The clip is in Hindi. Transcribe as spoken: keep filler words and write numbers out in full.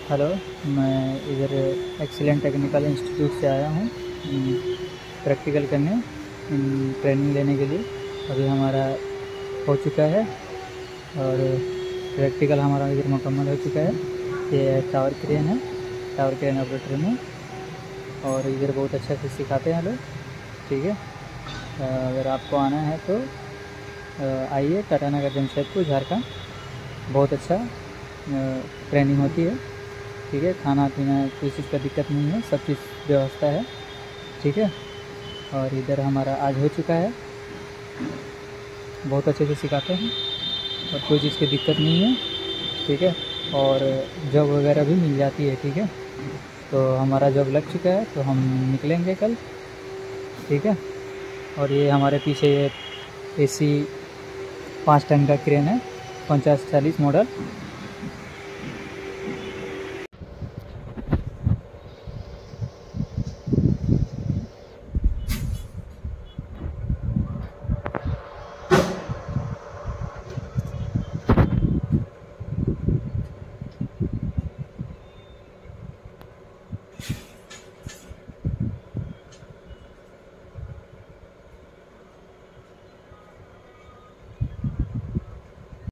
हेलो, मैं इधर एक्सीलेंट टेक्निकल इंस्टीट्यूट से आया हूँ प्रैक्टिकल करने, ट्रेनिंग लेने के लिए। अभी हमारा हो चुका है और प्रैक्टिकल हमारा इधर मुकम्मल हो चुका है। ये टावर क्रेन है, टावर क्रेन ऑपरेटर में, और इधर बहुत अच्छा से सिखाते हैं लोग। ठीक है, अगर आपको आना है तो आइए, टाटानगर जमशेदपुर, झारखंड। बहुत अच्छा ट्रेनिंग होती है। ठीक है, खाना पीना किसी चीज़ का दिक्कत नहीं है, सब चीज़ व्यवस्था है। ठीक है, और इधर हमारा आज हो चुका है, बहुत अच्छे से सिखाते हैं और कोई चीज़ की दिक्कत नहीं है। ठीक है, और जॉब वगैरह भी मिल जाती है। ठीक है, तो हमारा जॉब लग चुका है, तो हम निकलेंगे कल। ठीक है, और ये हमारे पीछे ये एसी पाँच टन का क्रेन है, पचास चालीस मॉडल।